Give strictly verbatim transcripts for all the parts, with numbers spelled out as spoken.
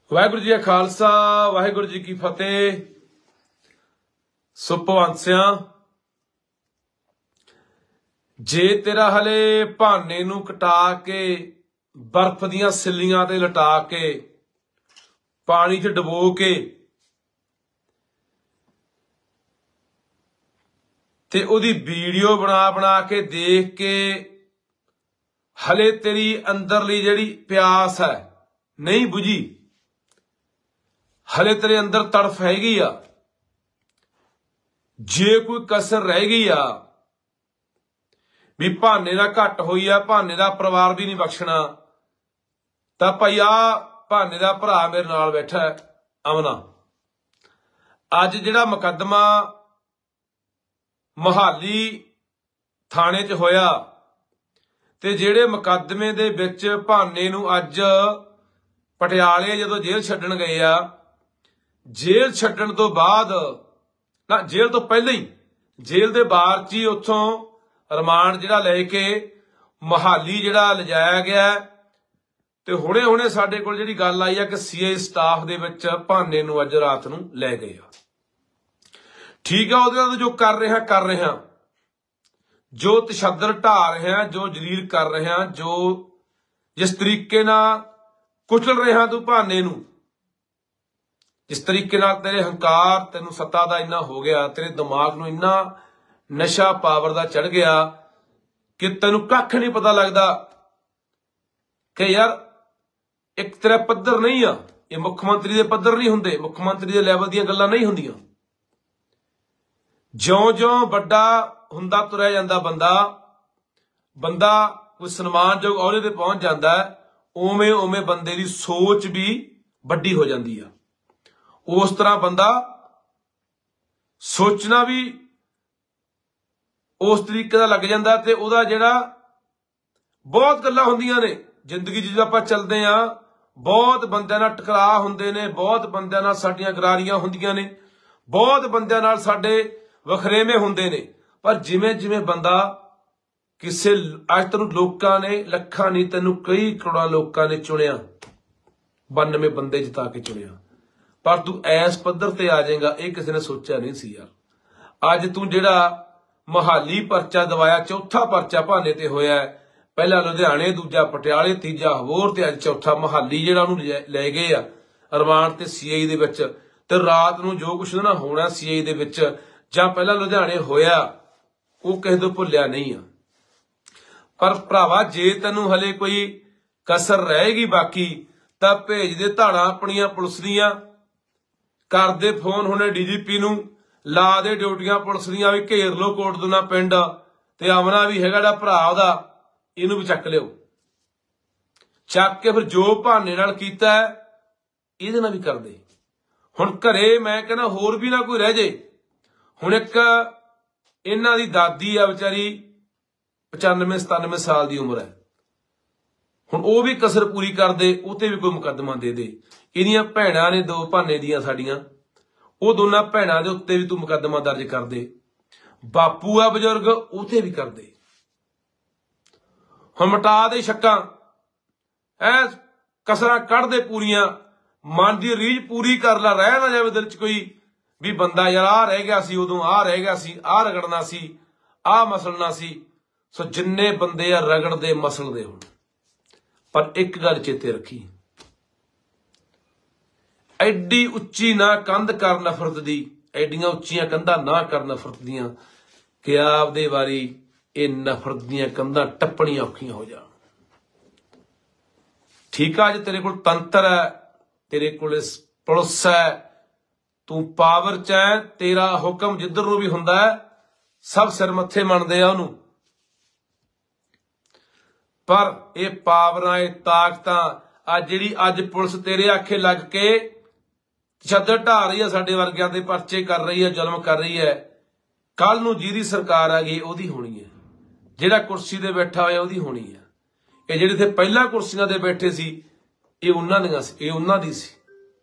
वाहिगुरू जी का खालसा वाहिगुरू जी की फतेह। सो भगवंत सिया जे तेरा हले भाने नूं कटा के बर्फ दियां सिल्लियां ते लटा के पानी च डबो के ते ओदी वीडियो बना बना के देख के हले तेरी अंदरली जिहड़ी प्यास है नहीं बुझी, हले तेरे अंदर तड़फ हैगी आ। जे कोई कसर रह गई आ भी भाने दा घट होई आ, भाने दा परिवार भी नहीं बख्शना, तां भाई आ भाने दा भरा मेरे नाल बैठा है अमना। अज जिहड़ा मुकदमा मोहाली थाने च होया ते जिहड़े मुकदमे दे विच भाने नूं अज पटियाले जदों जेल छड्डण गए आ, जेल छड्डण तो बाद ना जेल तो पहले ही जेल दे बाहर च ही उत्थों रिमांड जिहड़ा लैके मोहाली जिहड़ा लिजाया गया ते हुणे हुणे साडे कोल जिहड़ी गल आई है कि सीआई स्टाफ दे विच भाने नूं अज रात नूं लै गए आ। ठीक है, ਉਹਦੇ ਨਾਲ जो कर रहे हैं कर रहे हैं, जो तशद्दद ढा रहे हैं, जो जलील कर रहे हैं, जो जिस तरीके नाल कुचल रहे हैं तू भाने नूं, जिस तरीके नाल तेरे हंकार तेनू सत्ता दा इन्ना हो गया, तेरे दिमाग नूं इन्ना नशा पावर दा चढ़ गया कि तेनू कख नहीं पता लगदा कि यार एक तेरा पद्धर नहीं आ, ये मुख्यमंत्री दे पद्धर नहीं हुंदे, मुख्यमंत्री दे लैवल दीयां गल्लां नहीं हुंदियां। ज्यों ज्यों वड्डा हुंदा तुरया जांदा बंदा बंदा कोई सन्मानयोग अहुदे ते पहुंच जांदा है, उवें उवें बंदे दी सोच भी वड्डी हो जांदी आ। उस तरह बंदा सोचना भी उस तरीके दा लग जांदा ते उहदा जिहड़ा बहुत गल्लां हुंदियां ने जिंदगी जिद्दां आपां चलदे आ, बहुत बंदियां नाल टकराअ हुंदे ने, बहुत बंदियां नाल साडीआं गरारियां हुंदियां ने, बहुत बंदियां नाल साडे वखरेवे हुंदे ने, पर जिवें जिवें बंदा किसे अज तैनूं लोकां ने लखां नहीं तैनूं कई करोड़ां लोकां ने चुनिया, बानवे बंदे जिता के चुनिया, पर तू ऐस पद्धर ते आ जाएगा ये किसी ने सोचा नहीं सी यार। अज तू जिहड़ा मोहाली परचा दवाया, चौथा परचा भाने ते होया, पहला लुधियाने, दूजा पटियाले, तीजा हबोर ते अज चौथा मोहाली जिहड़ा उहनूं लै गए आ रिमांड ते सीआई दे विच। ते रात नूं जो कुछ ना होना सीआई दे विच जां पहला लुधियाने होया वो किसे तों भुल्लिया नहीं आ। पर भरावा जे तैनूं हले कोई कसर रहेगी बाकी तां भेज दे धाड़ां अपणियां पुलिस दीयां, कर दे फोन हुणे डीजीपी नूं, ला दे ड्यूटियां पुलिस दीयां भी घेर लो कोटदुना पिंड ते अमना भी हैगा जिहड़ा भरा उहदा, इहनूं भी चक लिओ, चक के फिर जो भाने नाल कीता इहदे नाल भी कर दे। हुण घरे मैं कहना होर भी ना कोई रह जे। हुण एक इन्हां दी दादी आ बेचारी पचानवे सतानवे साल दी उम्र है, हुण वो भी कसर पूरी कर दे, उते भी कोई मुकदमा दे दे। इहदियां भैणां ने दो भाने दियां साडियां, वो दोनों भैणां दे उत्ते भी तू मुकदमा दर्ज कर दे, बापू आ बजुर्ग उते भी कर दे। हुण मिटा दे शक्कां, ऐ कसरां कढ दे पूरियां, मन दी रीझ पूरी कर ला, रह ना जावे दिल च कोई भी बंदा यार आ रह गया सी उदों, आ रह गया सी, आ रगड़ना सी, आ मसलना सी। सो जिन्ने बंदे आ रगड़दे मसलदे हुण, पर एक गल चेते रखी, एडी उच्ची ना कंध कर नफरत दी, एडियां उच्चियां कंधां ना कर नफरत दियां कि आपदे वारी ये नफरत दियां कंधां टप्पणियां औखियां हो जाण। ठीक है, अज तेरे कोल तंत्र है, तेरे कोल पुलिस है, तू पावर च है, तेरा हुक्म जिधर नूं भी हुंदा है सब सिर मत्थे मनदे आ उहनूं, पर ये पावरां ये ताकतां अज जिहड़ी अज पुलिस तेरे आखे लग के तशद्दद ढा रही है, साडे वर्गियां दे परचे कर रही है, जुल्म कर रही है, कल नूं जिहदी सरकार आ गई उहदी होनी है, जिहड़ा कुर्सी ते बैठा होया उहदी होनी है। ये जिहड़े इत्थे पहिलां कुर्सियां ते बैठे सी ये उन्हां दियां सी, ये उन्हां दी सी।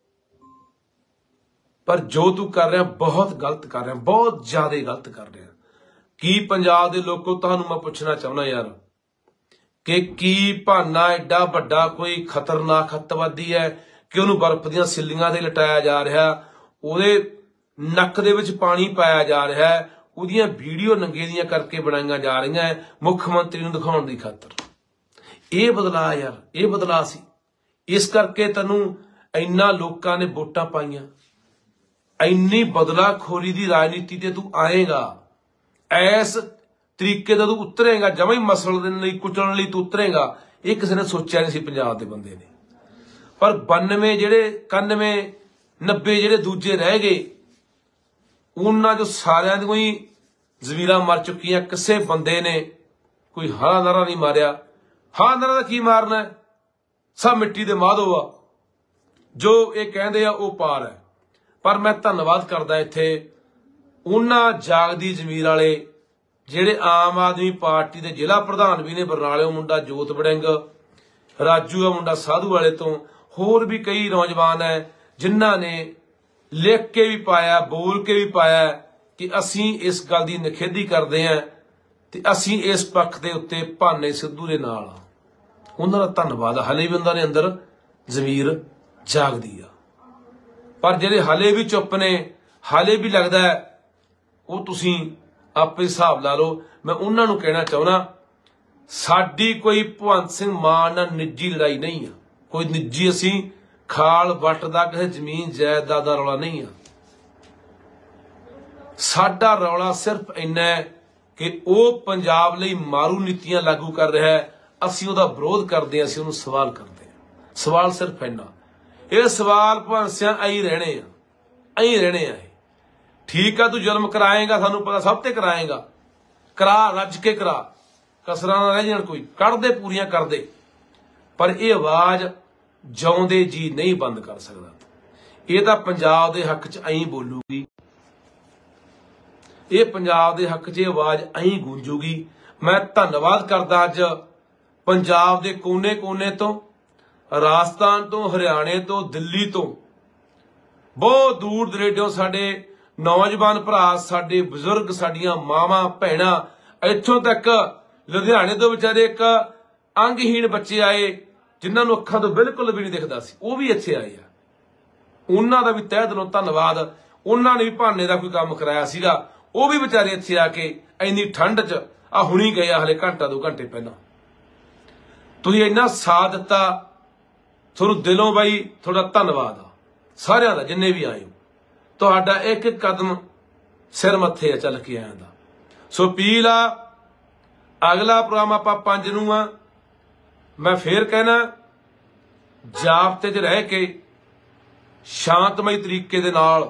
पर जो तू कर रहा बहुत गलत कर रहा, बहुत ज्यादा गलत कर रहा। की पंजाब दे लोगों तुहानूं मैं पुछना चाहुंदा यार कि की भाना एडा वड्डा कोई खतरनाक अतवादी है कि उन्होंने बर्फ ਦੀਆਂ सिल्लियां ਤੇ ਲਟਾਇਆ ਜਾ ਰਿਹਾ, ਉਹਦੇ ਨੱਕ ਦੇ ਵਿੱਚ ਪਾਣੀ ਪਾਇਆ ਜਾ ਰਿਹਾ ਹੈ, ਉਹਦੀਆਂ ਵੀਡੀਓ ਨੰਗੇ ਦੀਆਂ ਕਰਕੇ ਬਣਾਈਆਂ ਜਾ ਰਹੀਆਂ ਹੈ ਮੁੱਖ ਮੰਤਰੀ ਨੂੰ ਦਿਖਾਉਣ ਦੀ ਖਾਤਰ। ਇਹ ਬਦਲਾਅ ਯਾਰ, ਇਹ ਬਦਲਾਅ ਸੀ। ਇਸ ਕਰਕੇ ਤੈਨੂੰ ਇੰਨਾ ਲੋਕਾਂ ਨੇ ਵੋਟਾਂ ਪਾਈਆਂ। ਇੰਨੀ ਬਦਲਾਖੋਰੀ ਦੀ ਰਾਜਨੀਤੀ ਤੇ ਤੂੰ ਆਏਗਾ, ਐਸ ਤਰੀਕੇ ਦਾ ਤੂੰ ਉਤਰੇਗਾ, ਜਮਾਂ ਹੀ ਮਸਲਣ ਲਈ ਕੁਚਲਣ ਲਈ ਤੂੰ ਉਤਰੇਗਾ, ਇਹ ਕਿਸੇ ਨੇ ਸੋਚਿਆ ਨਹੀਂ ਸੀ ਪੰਜਾਬ ਦੇ ਬੰਦੇ ਨੇ। ਪਰ ਬਾਨਵੇਂ ਜਿਹੜੇ ਇਕਾਨਵੇਂ ਨੱਬੇ ਜਿਹੜੇ ਦੂਜੇ ਰਹਿ ਗਏ, ਉਹਨਾਂ ਚੋਂ ਸਾਰਿਆਂ ਦੀ ਕੋਈ ਜ਼ਮੀਰਾਂ ਮਰ ਚੁੱਕੀਆਂ। ਕਿਸੇ ਬੰਦੇ ਨੇ ਕੋਈ ਹਾਂ ਨਾਰਾ ਨਹੀਂ ਮਾਰਿਆ। ਹਾਂ ਨਾਰਾ ਦਾ ਕੀ ਮਾਰਨਾ ਹੈ? ਸਭ ਮਿੱਟੀ ਦੇ ਮਾਧੋ ਆ, ਜੋ ਇਹ ਕਹਿੰਦੇ ਆ ਉਹ ਪਾਰ ਹੈ। ਪਰ ਮੈਂ ਧੰਨਵਾਦ ਕਰਦਾ ਇੱਥੇ ਉਹਨਾਂ ਜਾਗਦੀ ਜ਼ਮੀਰ ਵਾਲੇ ਜਿਹੜੇ ਆਮ ਆਦਮੀ ਪਾਰਟੀ ਦੇ ਜ਼ਿਲ੍ਹਾ ਪ੍ਰਧਾਨ ਵੀ ਨੇ ਬਰਨਾਲੇ, ਮੁੰਡਾ ਜੋਤ ਵੜਿੰਗ, ਰਾਜੂ ਆ ਮੁੰਡਾ ਸਾਧੂ ਵਾਲੇ ਤੋਂ, ਹੋਰ ਵੀ ਕਈ ਨੌਜਵਾਨ ਹੈ ਜਿਨ੍ਹਾਂ ਨੇ ਲਿਖ ਕੇ ਵੀ ਪਾਇਆ, ਬੋਲ ਕੇ ਵੀ ਪਾਇਆ ਕਿ ਅਸੀਂ ਇਸ ਗੱਲ ਦੀ ਨਿਖੇਧੀ ਕਰਦੇ ਹਾਂ ਤੇ ਅਸੀਂ ਇਸ ਪੱਖ ਦੇ ਉੱਤੇ ਭਾਨੇ ਸਿੱਧੂ ਦੇ ਨਾਲ ਆ। ਉਹਨਾਂ ਦਾ ਧੰਨਵਾਦ। ਹਲੇ ਵੀ ਉਹਨਾਂ ਦੇ ਅੰਦਰ ਜ਼ਮੀਰ ਜਾਗਦੀ ਆ। ਪਰ ਜਿਹੜੇ ਹਲੇ ਵੀ ਚੁੱਪ ਨੇ, ਹਾਲੇ ਵੀ ਲੱਗਦਾ ਉਹ ਤੁਸੀਂ ਆਪੇ ਹਿਸਾਬ ਲਾ ਲਓ। ਮੈਂ ਉਹਨਾਂ ਨੂੰ ਕਹਿਣਾ ਚਾਹੁੰਦਾ, ਸਾਡੀ ਕੋਈ ਭਗਵੰਤ ਸਿੰਘ ਮਾਨ ਨਾਲ ਨਿੱਜੀ ਲੜਾਈ ਨਹੀਂ ਆ, ਕੋਈ ਨਿੱਜੀ ਅਸੀਂ ਖਾਲ ਵੱਟ ਦਾ ਕਿਸੇ ਜ਼ਮੀਨ ਜਾਇਦਾਦ ਦਾ ਰੌਲਾ ਨਹੀਂ ਆ। ਸਾਡਾ ਰੌਲਾ ਸਿਰਫ ਇੰਨਾ ਹੈ ਕਿ ਉਹ ਪੰਜਾਬ ਲਈ ਮਾਰੂ ਨੀਤੀਆਂ ਲਾਗੂ ਕਰ ਰਿਹਾ ਹੈ, ਅਸੀਂ ਉਹਦਾ ਵਿਰੋਧ ਕਰਦੇ ਹਾਂ, ਅਸੀਂ ਉਹਨੂੰ ਸਵਾਲ ਕਰਦੇ ਹਾਂ। ਸਵਾਲ ਸਿਰਫ ਇੰਨਾ। ਇਹ ਸਵਾਲ ਭਵੰਸਿਆਂ ਆਈ ਰਹਿਣੇ ਆ, ਆਈ ਰਹਿਣੇ ਆ। ਠੀਕ ਆ, ਤੂੰ ਜ਼ੁਲਮ ਕਰਾਏਗਾ, ਸਾਨੂੰ ਪਤਾ ਸਭ ਤੇ ਕਰਾਏਗਾ, ਕਰਾ ਰੱਜ ਕੇ ਕਰਾ, ਕਸਰਾਂ ਨਾ ਰਹਿ ਜਾਣ, ਕੋਈ ਕੱਢਦੇ ਪੂਰੀਆਂ ਕਰਦੇ। ਪਰ ਇਹ ਆਵਾਜ਼ ਜਿਉਂਦੇ ਜੀ ਨਹੀਂ ਬੰਦ ਕਰ ਸਕਦਾ। ਇਹ ਤਾਂ ਪੰਜਾਬ ਦੇ ਹੱਕ 'ਚ ਐਂ ਬੋਲੂਗੀ, ਇਹ ਪੰਜਾਬ ਦੇ ਹੱਕ 'ਚ ਇਹ ਆਵਾਜ਼ ਐਂ ਗੂੰਜੂਗੀ। ਮੈਂ ਧੰਨਵਾਦ ਕਰਦਾ ਅੱਜ ਪੰਜਾਬ ਦੇ ਕੋਨੇ ਕੋਨੇ ਤੋਂ, ਰਾਜਸਥਾਨ ਤੋਂ, ਹਰਿਆਣੇ ਤੋਂ, ਦਿੱਲੀ ਤੋਂ, ਬਹੁਤ ਦੂਰ ਦਰੇਡੋਂ ਸਾਡੇ ਨੌਜਵਾਨ ਭਰਾ, ਸਾਡੇ ਬਜ਼ੁਰਗ, ਸਾਡੀਆਂ ਮਾਵਾਂ ਭੈਣਾਂ, ਇੱਥੋਂ ਤੱਕ ਲੁਧਿਆਣੇ ਤੋਂ ਵਿਚਾਰੇ ਇੱਕ ਅੰਗਹੀਣ ਬੱਚੇ ਆਏ ਜਿਨ੍ਹਾਂ ਨੂੰ ਅੱਖਾਂ ਤੋਂ ਬਿਲਕੁਲ ਵੀ ਨਹੀਂ ਦਿਖਦਾ ਸੀ, ਉਹ ਵੀ ਇੱਥੇ ਆਏ ਆ। ਉਹਨਾਂ ਦਾ ਵੀ ਤਹਿ ਦਿਲੋਂ ਧੰਨਵਾਦ। ਉਹਨਾਂ ਨੇ ਵੀ ਭਾਨੇ ਦਾ ਕੋਈ ਕੰਮ ਕਰਾਇਆ ਸੀਗਾ, ਉਹ ਵੀ ਵਿਚਾਰੇ ਇੱਥੇ ਆ ਕੇ ਇੰਨੀ ਠੰਡ 'ਚ ਆ ਹੁਣੀ ਗਏ ਆ, ਹਲੇ ਘੰਟਾ ਦੋ ਘੰਟੇ ਪਹਿਲਾਂ। ਤੁਸੀਂ ਇੰਨਾ ਸਾਥ ਦਿੱਤਾ, ਤੁਹਾਨੂੰ ਦਿਲੋਂ ਬਾਈ ਤੁਹਾਡਾ ਧੰਨਵਾਦ ਆ ਸਾਰਿਆਂ ਦਾ, ਜਿੰਨੇ ਵੀ ਆਏ ਹੋ। ਤੁਹਾਡਾ ਇੱਕ ਇੱਕ ਕਦਮ ਸਿਰ ਮੱਥੇ ਆ ਚੱਲ ਕੇ ਆਇਆ ਦਾ। ਸੋ ਅਪੀਲ ਆ, ਅਗਲਾ ਪ੍ਰੋਗਰਾਮ ਆਪਾਂ ਪੰਜ ਨੂੰ ਆ। ਮੈਂ ਫੇਰ ਕਹਿਣਾ, ਜਾਬਤੇ 'ਚ ਰਹਿ ਕੇ ਸ਼ਾਂਤਮਈ ਤਰੀਕੇ ਦੇ ਨਾਲ,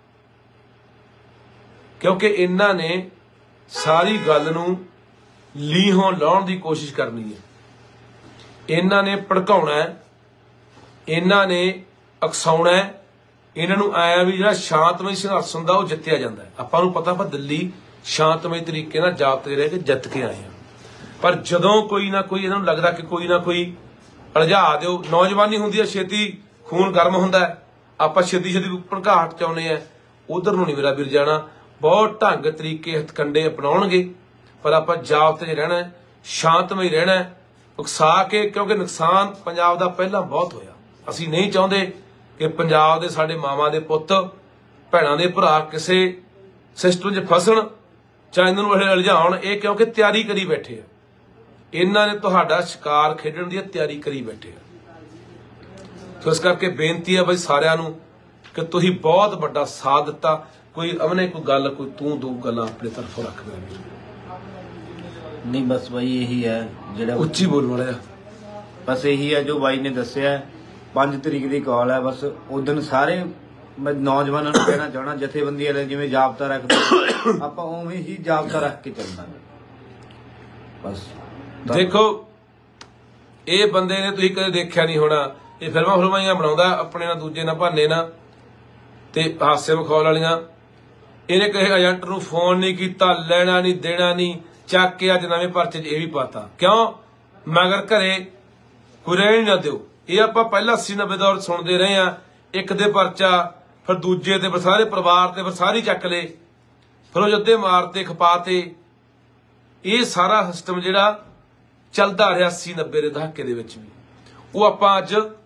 ਕਿਉਂਕਿ ਇਹਨਾਂ ਨੇ ਸਾਰੀ ਗੱਲ ਨੂੰ ਲੀਹੋਂ ਲਾਉਣ ਦੀ ਕੋਸ਼ਿਸ਼ ਕਰਨੀ ਹੈ। ਇਹਨਾਂ ਨੇ ਭੜਕਾਉਣਾ, ਇਹਨਾਂ ਨੇ ਉਕਸਾਉਣਾ। ਇਹਨਾਂ ਨੂੰ ਆਇਆ ਵੀ ਜਿਹੜਾ ਸ਼ਾਂਤਮਈ ਸੰਘਰਸ਼ ਹੁੰਦਾ ਉਹ ਜਿੱਤਿਆ ਜਾਂਦਾ। ਆਪਾਂ ਨੂੰ ਪਤਾ, ਆਪਾਂ ਦਿੱਲੀ ਸ਼ਾਂਤਮਈ ਤਰੀਕੇ ਨਾਲ ਜਾਬਤੇ ਰਹਿ ਕੇ ਜਿੱਤ ਕੇ ਆਏ ਹਾਂ। ਪਰ ਜਦੋਂ ਕੋਈ ਨਾ ਕੋਈ ਇਹਨਾਂ ਨੂੰ ਲੱਗਦਾ ਕਿ ਕੋਈ ਨਾ ਕੋਈ ਅਲਝਾ ਦਿਓ, ਨੌਜਵਾਨੀ ਹੁੰਦੀ ਹੈ, ਛੇਤੀ ਖੂਨ ਗਰਮ ਹੁੰਦਾ, ਆਪਾਂ ਛੇਤੀ ਛੇਤੀ ਭੜਕਾਹਟ ਚਾਹੁੰਦੇ ਆ, ਉਧਰ ਨੂੰ ਨਹੀਂ ਮੇਰਾ ਵੀਰ ਜਾਣਾ। ਬਹੁਤ ਢੰਗ ਤਰੀਕੇ ਹਥਕੰਡੇ ਅਪਣਾਉਣਗੇ, ਪਰ ਆਪਾਂ ਜਾਬਤੇ 'ਚ ਰਹਿਣਾ, ਸ਼ਾਂਤਮਈ ਰਹਿਣਾ, ਉਕਸਾ ਕੇ, ਕਿਉਂਕਿ ਨੁਕਸਾਨ ਪੰਜਾਬ ਦਾ ਪਹਿਲਾਂ ਬਹੁਤ ਹੋਇਆ। ਅਸੀਂ ਨਹੀਂ ਚਾਹੁੰਦੇ ਕਿ ਪੰਜਾਬ ਦੇ ਸਾਡੇ ਮਾਵਾਂ ਦੇ ਪੁੱਤ, ਭੈਣਾਂ ਦੇ ਭਰਾ ਕਿਸੇ ਸਿਸਟਮ 'ਚ ਫਸਣ, ਚਾਹੇ ਇਹਨਾਂ ਨੂੰ ਇਹ ਉਲਝਾਉਣ। ਇਹ ਕਿਉਂਕਿ ਤਿਆਰੀ ਕਰੀ ਬੈਠੇ ਆ, ਇਹਨਾਂ ਨੇ ਤੁਹਾਡਾ ਸ਼ਿਕਾਰ ਖੇਡਣ ਦੀ ਤਿਆਰੀ ਕਰੀ ਬੈਠੇ ਆ। ਸੋ ਇਸ ਕਰਕੇ ਬੇਨਤੀ ਹੈ ਬਈ ਸਾਰਿਆਂ ਨੂੰ ਕਿ ਤੁਸੀਂ ਬਹੁਤ ਵੱਡਾ ਸਾਥ ਦਿੱਤਾ। ਕੋਈ ਅਮਨੇ ਕੋਈ ਗੱਲ, ਕੋਈ ਤੂੰ ਦੋ ਗੱਲਾਂ ਆਪਣੇ ਤਰਫੋਂ ਰੱਖ ਦੇ। ਨਹੀਂ ਬਸ ਬਾਈ ਇਹੀ ਹੈ ਜਿਹੜਾ ਉੱਚੀ ਬੋਲਣ ਵਾਲਾ, ਬਸ ਇਹੀ ਹੈ ਜੋ ਬਾਈ ਨੇ ਦੱਸਿਆ। ਪੰਜ ਤਰੀਕ ਦੀ ਕਾਲ ਹੈ, ਬਸ ਉਦੋਂ ਸਾਰੇ ਮੈਂ ਨੌਜਵਾਨਾਂ ਨੂੰ ਕਹਿਣਾ ਚਾਹਣਾ, ਜਥੇਬੰਦੀਆਂ ਵਾਲੇ ਜਿਵੇਂ ਜਾਬਤਾ ਰੱਖਦੇ ਆਪਾਂ ਉਵੇਂ ਹੀ ਜਾਬਤਾ ਰੱਖ ਕੇ ਚੱਲਣਾ। ਬਸ ਦੇਖੋ, ਇਹ ਬੰਦੇ ਨੇ ਤੁਸੀਂ ਕਦੇ ਦੇਖਿਆ ਨਹੀਂ ਹੋਣਾ, ਇਹ ਫਿਲਮਾਂ ਫਿਲਮਾਂ ਬਣਾਉਂਦਾ ਆਪਣੇ ਨਾਲ, ਦੂਜੇ ਨਾਲ, ਭਾਨੇ ਨਾਲ ਤੇ ਹਾਸੇ ਮਖੌਲ ਵਾਲੀਆਂ। ਇਹਨੇ ਕਿਸੇ ਏਜੰਟ ਨੂੰ ਫੋਨ ਨਹੀਂ ਕੀਤਾ, ਲੈਣਾ ਨਹੀਂ ਦੇਣਾ ਨਹੀਂ, ਚੱਕ ਕੇ ਅੱਜ ਨਵੇਂ ਪਰਚੇ 'ਚ ਇਹ ਵੀ ਪਾਤਾ। ਕਿਉਂ? ਮਗਰ ਘਰੇ ਕੋਈ ਰਹਿਣ ਨਾ ਦਿਓ। ਇਹ ਆਪਾਂ ਪਹਿਲਾਂ ਅੱਸੀ ਨੱਬੇ ਦੌਰ ਸੁਣਦੇ ਰਹੇ ਆ, ਇੱਕ ਦੇ ਪਰਚਾ, ਫਿਰ ਦੂਜੇ ਤੇ, ਫਿਰ ਸਾਰੇ ਪਰਿਵਾਰ ਤੇ, ਫਿਰ ਸਾਰੀ ਚੱਕ ਲਏ, ਫਿਰ ਉਹ ਜੱਦੇ ਮਾਰਤੇ, ਖਪਾਤੇ। ਇਹ ਸਾਰਾ ਸਿਸਟਮ ਜਿਹੜਾ ਚੱਲਦਾ ਰਿਹਾ ਅੱਸੀ ਨੱਬੇ ਦੇ ਦਹਾਕੇ ਦੇ ਵਿੱਚ ਵੀ, ਉਹ ਆਪਾਂ ਅੱਜ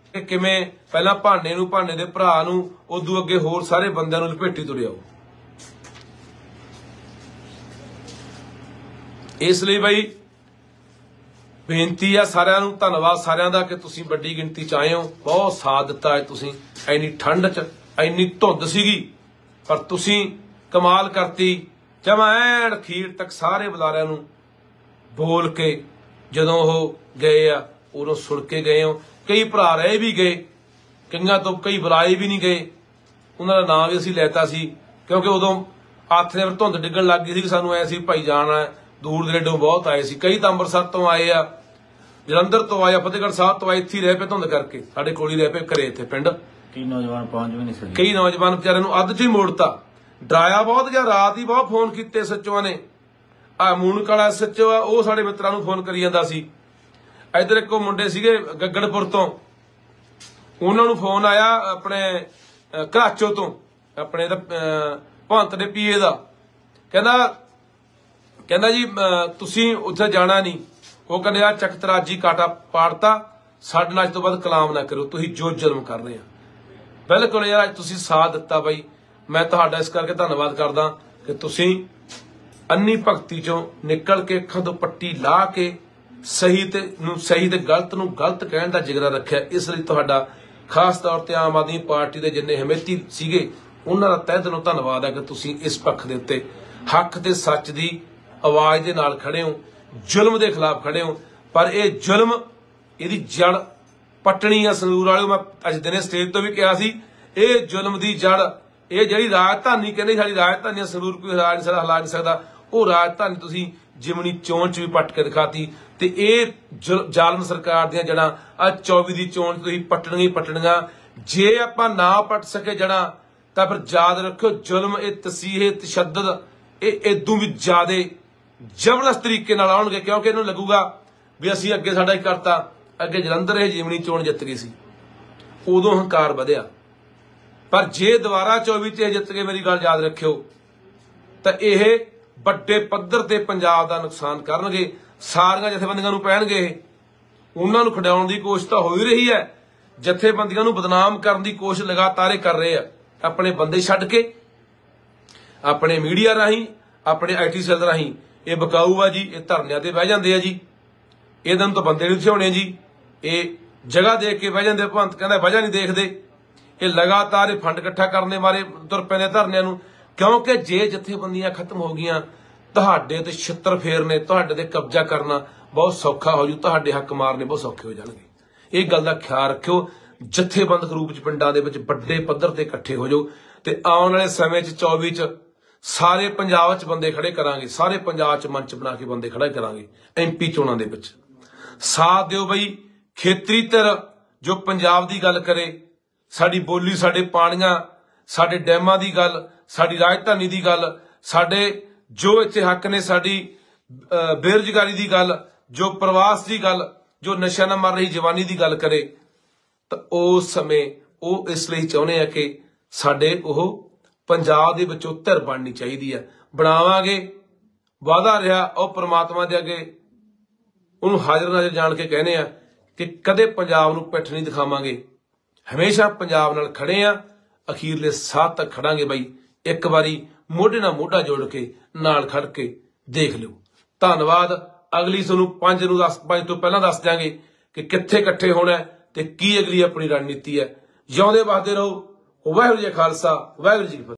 ਕਿ ਕਿਵੇਂ ਪਹਿਲਾਂ ਭਾਨੇ ਨੂੰ, ਭਾਨੇ ਦੇ ਭਰਾ ਨੂੰ, ਉਦੋਂ ਅੱਗੇ ਹੋਰ ਸਾਰੇ ਬੰਦਿਆਂ ਨੂੰ ਲਪੇਟੀ ਤੁਰਿਆ। ਇਸ ਲਈ ਬਾਈ ਬੇਨਤੀ ਆ ਸਾਰਿਆਂ ਨੂੰ, ਧੰਨਵਾਦ ਸਾਰਿਆਂ ਦਾ ਕਿ ਤੁਸੀਂ ਵੱਡੀ ਗਿਣਤੀ ਚ ਆਏ ਹੋ, ਬਹੁਤ ਸਾਥ ਦਿੱਤਾ ਹੈ ਤੁਸੀਂ। ਇੰਨੀ ਠੰਡ ਚ, ਇੰਨੀ ਧੁੰਦ ਸੀਗੀ, ਪਰ ਤੁਸੀਂ ਕਮਾਲ ਕਰਤੀ। ਜਮਾਂ ਐਨ ਅਖੀਰ ਤੱਕ ਸਾਰੇ ਬੁਲਾਰਿਆਂ ਨੂੰ ਬੋਲ ਕੇ ਜਦੋਂ ਉਹ ਗਏ ਆ ਉਦੋਂ ਸੁਣ ਕੇ ਗਏ ਹੋ। ਕਈ ਭਰਾ ਰਹੇ ਵੀ ਗਏ, ਕਈਆਂ ਤੋਂ ਕਈ ਬੁਲਾਏ ਵੀ ਨਹੀਂ ਗਏ, ਉਹਨਾਂ ਦਾ ਨਾਂ ਵੀ ਅਸੀਂ ਲੈਤਾ ਸੀ, ਕਿਉਂਕਿ ਉਦੋਂ ਹੱਥ ਦੇ ਧੁੰਦ ਡਿੱਗਣ ਲੱਗ ਗਈ ਸੀ। ਸਾਨੂੰ ਐ ਸੀ ਭਾਈ ਜਾਣਾ, ਦੂਰ ਦਰੇਡੋਂ ਬਹੁਤ ਆਏ ਸੀ। ਕਈ ਤਾਂ ਅੰਮ੍ਰਿਤਸਰ ਤੋਂ ਆਏ ਆ, ਜਲੰਧਰ ਤੋਂ ਆਏ, ਫਤਿਹਗੜ੍ਹ ਸਾਹਿਬ ਤੋਂ ਆਏ, ਇੱਥੇ ਹੀ ਰਹਿ ਪਏ ਧੁੰਦ ਕਰਕੇ, ਸਾਡੇ ਕੋਲ ਹੀ ਰਹਿ ਪਏ ਘਰੇ ਇੱਥੇ ਪਿੰਡ। ਕਈ ਨੌਜਵਾਨ ਪਹੁੰਚ ਵੀ ਨਹੀਂ ਸਕੇ, ਕਈ ਨੌਜਵਾਨ ਵਿਚਾਰਿਆਂ ਨੂੰ ਅੱਧ ਚ ਹੀ ਮੋੜਤਾ। ਡਰਾਇਆ ਬਹੁਤ, ਜਾਂ ਰਾਤ ਹੀ ਬਹੁਤ ਫੋਨ ਕੀਤੇ ਸੱਚੋਆਂ ਨੇ। ਆ ਮੂਨਕ ਵਾਲਾ ਸੱਚੋ ਆ, ਉਹ ਸਾਡੇ ਮਿੱਤਰਾਂ ਨੂੰ ਫੋਨ ਕਰੀ ਜਾਂਦਾ ਸੀ। ਇੱਧਰ ਇੱਕ ਉਹ ਮੁੰਡੇ ਸੀਗੇ ਗੱਗੜਪੁਰ ਤੋਂ, ਉਹਨਾਂ ਨੂੰ ਫੋਨ ਆਇਆ ਆਪਣੇ ਘਰਾਚੋ ਤੋਂ, ਆਪਣੇ ਦਾ ਭੰਤ ਦੇ ਪੀਏ ਦਾ। ਕਹਿੰਦਾ ਕਹਿੰਦਾ ਜੀ ਤੁਸੀਂ ਉੱਥੇ ਜਾਣਾ ਨਹੀਂ। ਉਹ ਕਹਿੰਦੇ ਆ ਚਕਤਰਾਜੀ ਕਾਟਾ ਪਾੜਤਾ, ਸਾਡੇ ਨਾਲ ਅੱਜ ਤੋਂ ਬਾਅਦ ਕਲਾਮ ਨਾ ਕਰੋ, ਤੁਸੀਂ ਜੋ ਜ਼ੁਲਮ ਕਰ ਰਹੇ ਆ। ਬਿਲਕੁਲ ਯਾਰ, ਅੱਜ ਤੁਸੀਂ ਸਾਥ ਦਿੱਤਾ ਬਾਈ, ਮੈਂ ਤੁਹਾਡਾ ਇਸ ਕਰਕੇ ਧੰਨਵਾਦ ਕਰਦਾ ਕਿ ਤੁਸੀਂ ਅੰਨੀ ਭਗਤੀ ਚੋਂ ਨਿਕਲ ਕੇ, ਅੱਖਾਂ ਤੋਂ ਪੱਟੀ ਲਾ ਕੇ ਸਹੀ ਤੇ ਨੂੰ ਸਹੀ ਤੇ ਗਲਤ ਨੂੰ ਗਲਤ ਕਹਿਣ ਦਾ ਜਿਗਰਾ ਰੱਖਿਆ। ਇਸ ਲਈ ਤੁਹਾਡਾ ਖਾਸ ਤੌਰ ਤੇ ਆਮ ਆਦਮੀ ਪਾਰਟੀ ਦੇ ਜਿੰਨੇ ਹਮੇਤੀ ਸੀਗੇ ਉਹਨਾਂ ਦਾ ਤਹਿ ਦਿਲੋਂ ਧੰਨਵਾਦ ਹੈ ਕਿ ਤੁਸੀਂ ਇਸ ਪੱਖ ਦੇ ਉੱਤੇ ਹੱਕ ਤੇ ਸੱਚ ਦੀ ਆਵਾਜ਼ ਦੇ ਨਾਲ ਖੜੇ ਹੋ, ਜ਼ੁਲਮ ਦੇ ਖਿਲਾਫ ਖੜੇ ਹੋ। ਪਰ ਇਹ ਜ਼ੁਲਮ, ਇਹਦੀ ਜੜ ਪੱਟਣੀ ਆ। ਸੰਗਰੂਰ ਵਾਲਿਓ, ਮੈਂ ਅੱਜ ਦਿਨੇ ਸਟੇਜ ਤੋਂ ਵੀ ਕਿਹਾ ਸੀ, ਇਹ ਜ਼ੁਲਮ ਦੀ ਜੜ, ਇਹ ਜਿਹੜੀ ਰਾਜਧਾਨੀ ਕਹਿੰਦੇ ਸਾਡੀ ਰਾਜਧਾਨੀ ਸੰਗਰੂਰ ਕੋਈ ਹਿਲਾ ਨਹੀਂ ਸਕਦਾ, ਹਿਲਾ ਨਹੀਂ ਸਕਦਾ, ਉਹ ਰਾਜਧਾਨੀ ਤੁਸੀਂ ਜਿਮਣੀ ਚੋਣ ਚ ਵੀ ਪੱਟ ਕੇ ਦਿਖਾਤੀ। ਤੇ ਇਹ ਜ਼ਾਲਮ ਸਰਕਾਰ ਦੀਆਂ ਜੜਾਂ ਆ ਚੌਵੀ ਦੀ ਚੋਣ ਤੁਸੀਂ ਪੱਟਣੀਆਂ ਹੀ ਪੱਟਣੀਆਂ। ਜੇ ਆਪਾਂ ਨਾ ਪੱਟ ਸਕੇ ਜੜਾਂ ਤਾਂ ਫਿਰ ਯਾਦ ਰੱਖਿਓ, ਜ਼ੁਲਮ, ਇਹ ਤਸੀਹੇ, ਇਹ ਤਸ਼ੱਦਦ, ਇਹ ਇਦੋਂ ਵੀ ਜ਼ਿਆਦੇ ਜ਼ਬਰਦਸਤ ਤਰੀਕੇ ਨਾਲ ਆਉਣਗੇ, ਕਿਉਂਕਿ ਇਹਨੂੰ ਲੱਗੂਗਾ ਵੀ ਅਸੀਂ ਅੱਗੇ ਸਾਡਾ ਹੀ ਕਰਤਾ। ਅੱਗੇ ਜਲੰਧਰ ਇਹ ਜਿਮਣੀ ਚੋਣ ਜਿੱਤ ਗਈ ਸੀ, ਉਦੋਂ ਹੰਕਾਰ ਵਧਿਆ। ਪਰ ਜੇ ਦੁਬਾਰਾ ਚੌਵੀ ਚ ਇਹ ਜਿੱਤ ਕੇ, ਮੇਰੀ ਗੱਲ ਯਾਦ ਰੱਖਿਓ, ਤਾਂ ਇਹ ਵੱਡੇ ਪੱਧਰ ਤੇ ਪੰਜਾਬ ਦਾ ਨੁਕਸਾਨ ਕਰਨਗੇ। ਸਾਰੀਆਂ ਜਥੇਬੰਦੀਆਂ ਨੂੰ ਪੈਣਗੇ, ਉਹਨਾਂ ਨੂੰ ਖਡਾਉਣ ਦੀ ਕੋਸ਼ਿਸ਼ ਤਾਂ ਹੋ ਹੀ ਰਹੀ ਹੈ। ਜਥੇਬੰਦੀਆਂ ਨੂੰ ਬਦਨਾਮ ਕਰਨ ਦੀ ਕੋਸ਼ਿਸ਼ ਲਗਾਤਾਰ ਕਰ ਰਹੇ ਆ, ਆਪਣੇ ਬੰਦੇ ਛੱਡ ਕੇ, ਆਪਣੇ ਮੀਡੀਆ ਰਾਹੀਂ, ਆਪਣੇ ਆਈਟੀ ਸੈੱਲ ਰਾਹੀਂ। ਇਹ ਬਕਾਊ ਆ ਜੀ, ਇਹ ਧਰਨਿਆਂ ਤੇ ਬਹਿ ਜਾਂਦੇ ਆ ਜੀ, ਇਹਨਾਂ ਨੂੰ ਤਾਂ ਬੰਦੇ ਨਹੀਂ ਥਿਆਉਣੇ ਜੀ, ਇਹ ਜਗ੍ਹਾ ਦੇਖ ਕੇ ਬਹਿ ਜਾਂਦੇ। ਭੰਤ ਕਹਿੰਦਾ ਵਜ੍ਹਾ ਨਹੀਂ ਦੇਖਦੇ, ਇਹ ਲਗਾਤਾਰ ਇਹ ਫੰਡ ਇਕੱਠਾ ਕਰਨ ਦੇ ਮਾਰੇ ਤੁਰ ਪੈਂਦੇ ਧਰਨਿਆਂ ਨੂੰ। ਕਿਉਂਕਿ ਜੇ ਜਥੇਬੰਦੀਆਂ ਖਤਮ ਹੋ ਗਈਆਂ, ਤੁਹਾਡੇ ਤੇ ਛਿੱਤਰ ਫੇਰਨੇ, ਤੁਹਾਡੇ ਤੇ ਕਬਜ਼ਾ ਕਰਨਾ ਬਹੁਤ ਸੌਖਾ ਹੋ ਜੂ, ਤੁਹਾਡੇ ਹੱਕ ਮਾਰਨੇ ਬਹੁਤ ਸੌਖੇ ਹੋ ਜਾਣਗੇ। ਇਹ ਗੱਲ ਦਾ ਖਿਆਲ ਰੱਖਿਓ। ਜਥੇਬੰਦਕ ਰੂਪ ਚ ਪਿੰਡਾਂ ਦੇ ਵਿੱਚ ਵੱਡੇ ਪੱਧਰ ਤੇ ਇਕੱਠੇ ਹੋ ਜਾਓ, ਤੇ ਆਉਣ ਵਾਲੇ ਸਮੇਂ ਚ ਚੌਵੀ ਚ ਸਾਰੇ ਪੰਜਾਬ ਚ ਬੰਦੇ ਖੜੇ ਕਰਾਂਗੇ, ਸਾਰੇ ਪੰਜਾਬ ਚ ਮੰਚ ਬਣਾ ਕੇ ਬੰਦੇ ਖੜੇ ਕਰਾਂਗੇ ਐਮਪੀ ਚੋਣਾਂ ਦੇ ਵਿੱਚ। ਸਾਥ ਦਿਓ ਬਈ। ਖੇਤਰੀ ਧਿਰ ਜੋ ਪੰਜਾਬ ਦੀ ਗੱਲ ਕਰੇ, ਸਾਡੀ ਬੋਲੀ, ਸਾਡੇ ਪਾਣੀਆਂ, ਸਾਡੇ ਡੈਮਾਂ ਦੀ ਗੱਲ, ਸਾਡੀ ਰਾਜਧਾਨੀ ਦੀ ਗੱਲ, ਸਾਡੇ ਜੋ ਇੱਥੇ ਹੱਕ ਨੇ, ਸਾਡੀ ਬੇਰੁਜ਼ਗਾਰੀ ਦੀ ਗੱਲ, ਜੋ ਪ੍ਰਵਾਸ ਦੀ ਗੱਲ, ਜੋ ਨਸ਼ਾ ਨਾਲ ਮਰ ਰਹੀ ਜਵਾਨੀ ਦੀ ਗੱਲ ਕਰੇ, ਤਾਂ ਉਸ ਸਮੇਂ ਉਹ ਇਸ ਲਈ ਚਾਹੁੰਦੇ ਆ ਕਿ ਸਾਡੇ ਉਹ ਪੰਜਾਬ ਦੇ ਵਿੱਚੋਂ ਧਿਰ ਬਣਨੀ ਚਾਹੀਦੀ ਹੈ। ਬਣਾਵਾਂਗੇ, ਵਾਅਦਾ ਰਿਹਾ। ਉਹ ਪ੍ਰਮਾਤਮਾ ਦੇ ਅੱਗੇ ਉਹਨੂੰ ਹਾਜ਼ਰ ਨਾਜ਼ਰ ਜਾਣ ਕੇ ਕਹਿੰਦੇ ਆ ਕਿ ਕਦੇ ਪੰਜਾਬ ਨੂੰ ਪਿੱਠ ਨਹੀਂ ਦਿਖਾਵਾਂਗੇ, ਹਮੇਸ਼ਾ ਪੰਜਾਬ ਨਾਲ ਖੜੇ ਆ, ਅਖੀਰਲੇ ਸਾਹ ਤੱਕ ਖੜਾਂਗੇ ਬਾਈ। ਇੱਕ ਵਾਰੀ ਮੋਢੇ ਨਾਲ ਮੋਢਾ ਜੋੜ ਕੇ ਨਾਲ ਖੜ ਕੇ ਦੇਖ ਲਿਓ। ਧੰਨਵਾਦ। ਅਗਲੀ ਤੁਹਾਨੂੰ ਪੰਜ ਨੂੰ ਦਸ ਪੰਜ ਤੋਂ ਪਹਿਲਾਂ ਦੱਸ ਦਿਆਂਗੇ ਕਿ ਕਿੱਥੇ ਇਕੱਠੇ ਹੋਣਾ ਤੇ ਕੀ ਅਗਲੀ ਆਪਣੀ ਰਣਨੀਤੀ ਹੈ। ਜਿਉਂਦੇ ਵਸਦੇ ਰਹੋ। ਵਾਹਿਗੁਰੂ ਜੀ ਕਾ ਖਾਲਸਾ, ਵਾਹਿਗੁਰੂ ਜੀ ਕੀ ਫਤਿਹ।